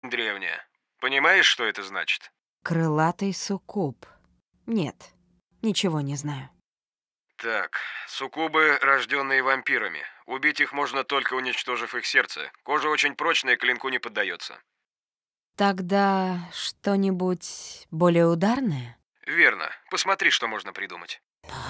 Древняя. Понимаешь, что это значит? Крылатый суккуб. Нет, ничего не знаю. Так, суккубы, рожденные вампирами. Убить их можно только уничтожив их сердце. Кожа очень прочная, клинку не поддается. Тогда что-нибудь более ударное? Верно. Посмотри, что можно придумать.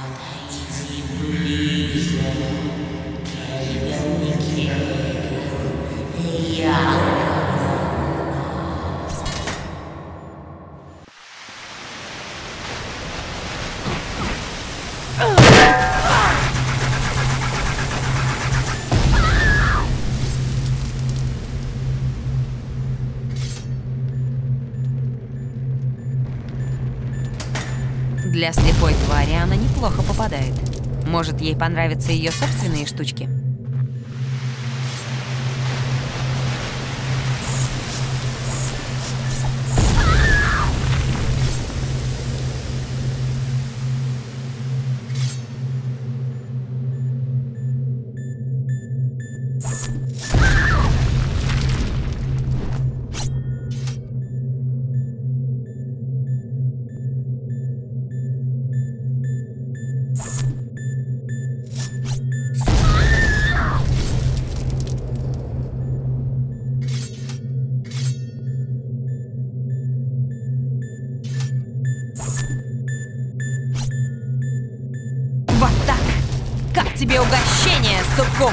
Для слепой твари она неплохо попадает. Может, ей понравятся ее собственные штучки? Вот так! Как тебе угощение, суккуб?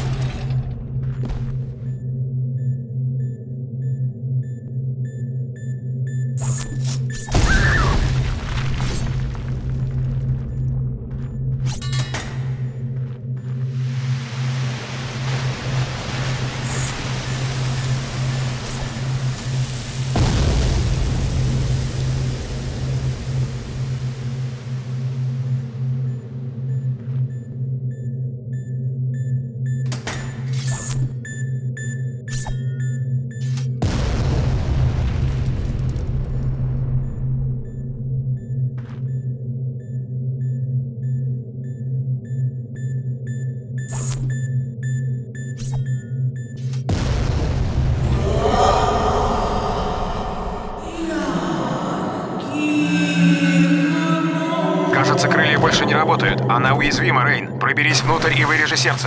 Кажется, крылья больше не работают. Она уязвима, Рейн. Проберись внутрь и вырежи сердце.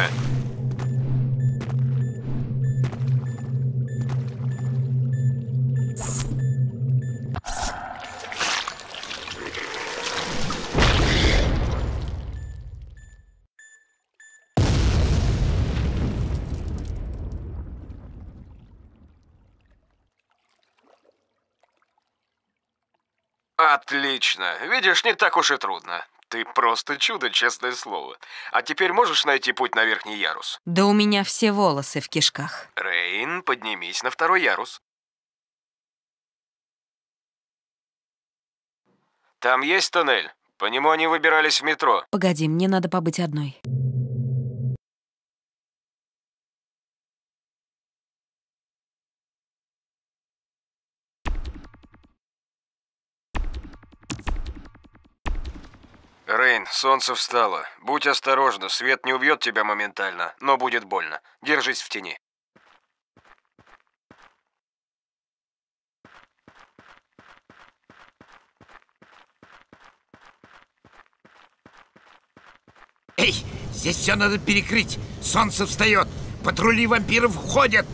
Отлично. Видишь, не так уж и трудно. Ты просто чудо, честное слово. А теперь можешь найти путь на верхний ярус? Да у меня все волосы в кишках. Рейн, поднимись на второй ярус. Там есть тоннель. По нему они выбирались в метро. Погоди, мне надо побыть одной. Рейн, солнце встало. Будь осторожна, свет не убьет тебя моментально, но будет больно. Держись в тени. Эй, здесь все надо перекрыть. Солнце встает. Патрули вампиров входят.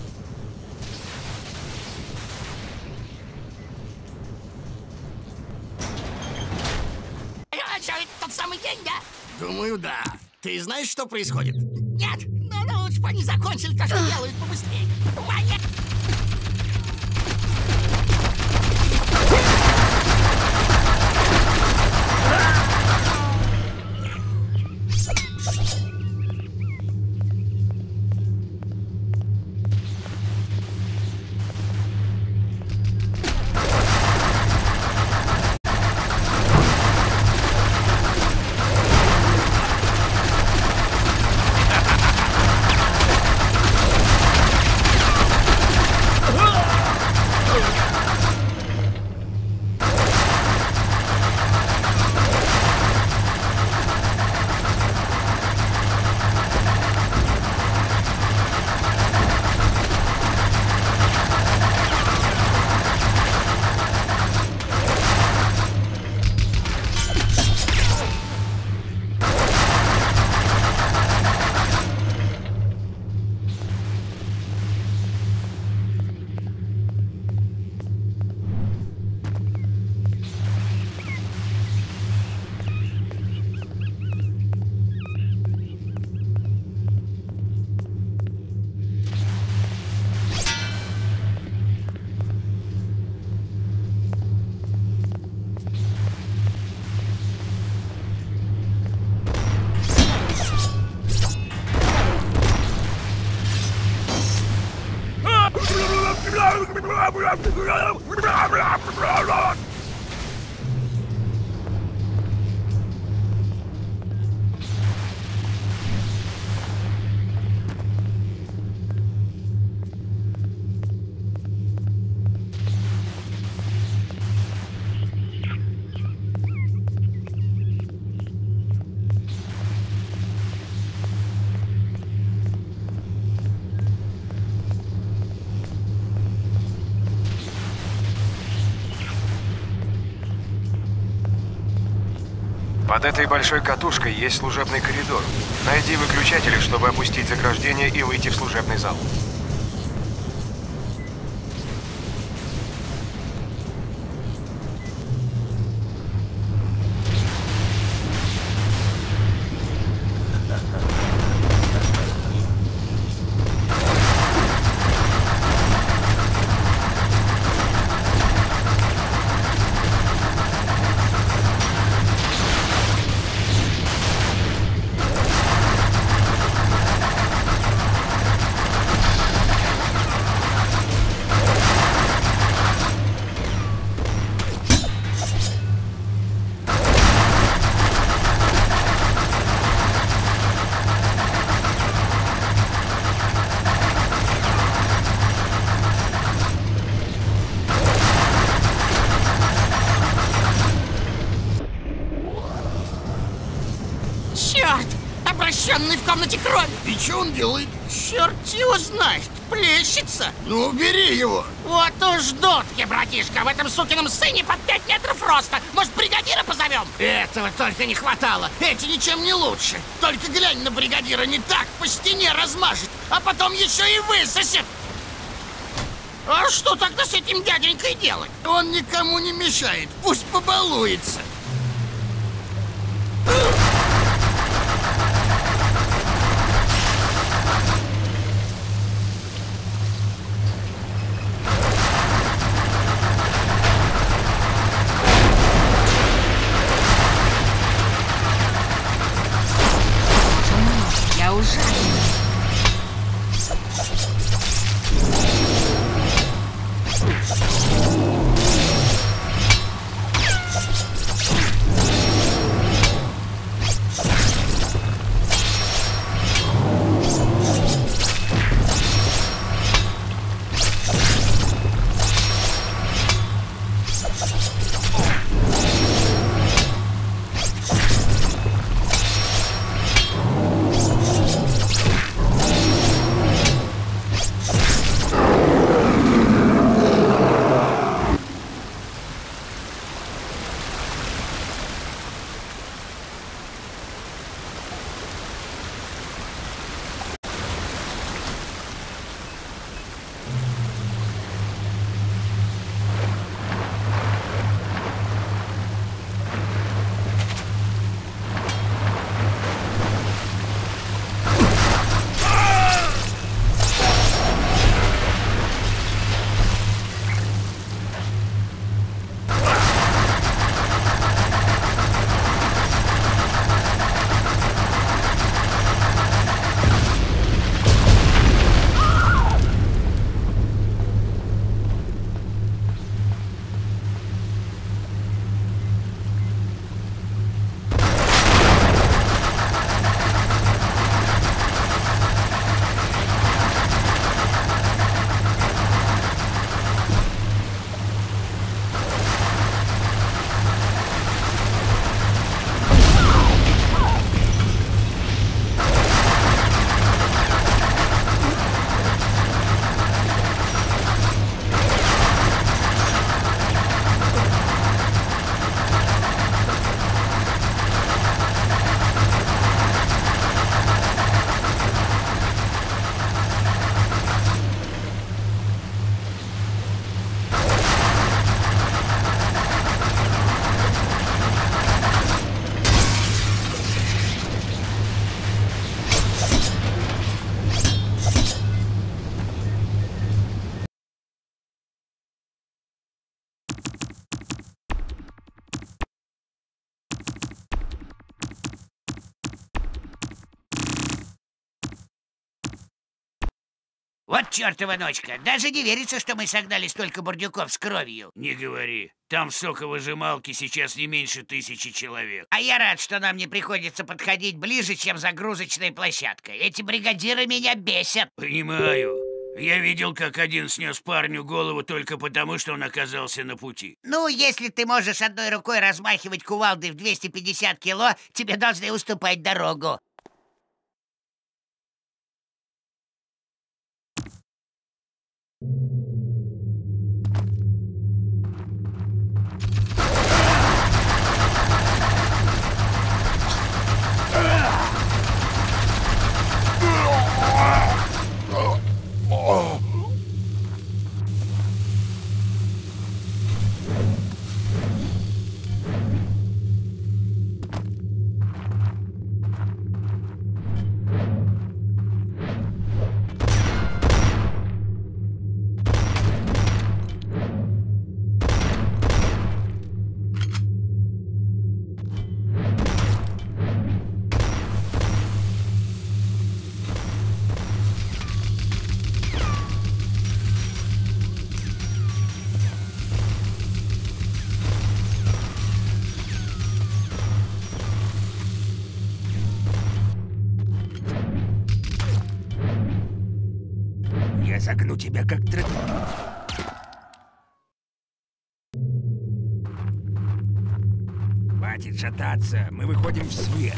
Что, это тот самый день, да? Думаю, да. Ты знаешь, что происходит? Нет, но лучше бы они закончили то, что делают побыстрее. Ваня! Под этой большой катушкой есть служебный коридор. Найди выключатели, чтобы опустить заграждение и выйти в служебный зал. Черт! Обращенный в комнате крови! И что он делает? Черт его знает! Плещется! Ну, убери его! Вот уж дудки, братишка! В этом сукином сыне под 5 метров роста! Может, бригадира позовем? Этого только не хватало! Эти ничем не лучше! Только глянь на бригадира, не так по стене размажет, а потом еще и высосет! А что тогда с этим дяденькой делать? Он никому не мешает, пусть побалуется. Я ужасна. Вот чертова ночка. Даже не верится, что мы согнали столько бурдюков с кровью. Не говори. Там в соковыжималке сейчас не меньше 1000 человек. А я рад, что нам не приходится подходить ближе, чем загрузочная площадка. Эти бригадиры меня бесят. Понимаю. Я видел, как один снес парню голову только потому, что он оказался на пути. Ну, если ты можешь одной рукой размахивать кувалдой в 250 кило, тебе должны уступать дорогу. Я загну тебя, как Хватит шататься, мы выходим в свет.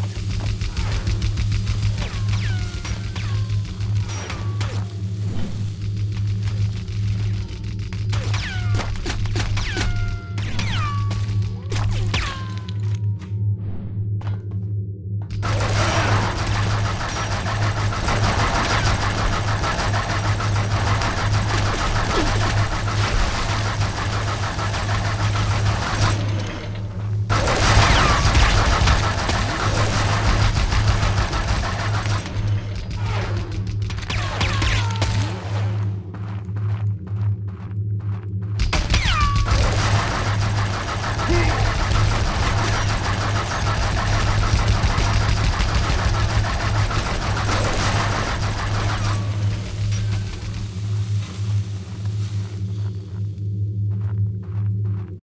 Yeah!